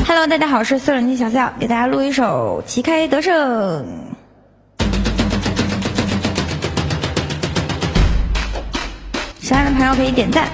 Hello， 大家好，我是四冷机小笑，给大家录一首旗开得胜。喜欢的朋友可以点赞。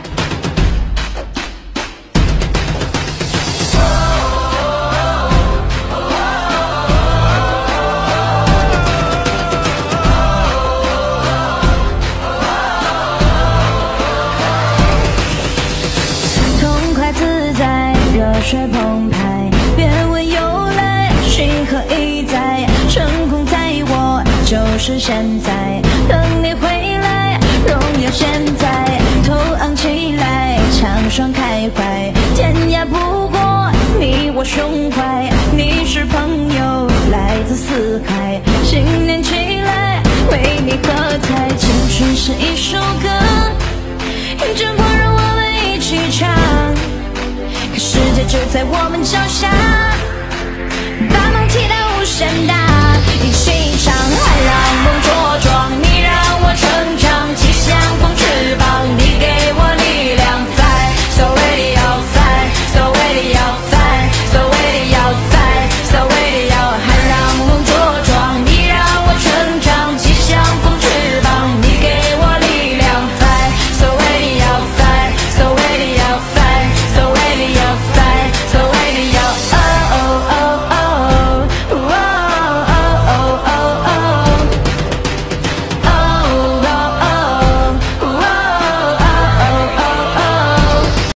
痛快自在，热血澎湃，别问由来，心何意在？成功在我，就是现在，等你回来，荣耀现在，头昂起来，畅爽开怀，天涯不过你我胸怀，你是朋友，来自四海，新年起来，为你喝彩，青春是一首歌，迎着光让我们一起唱，世界就在我们脚下，把梦踢到无限大，一起唱，海浪梦中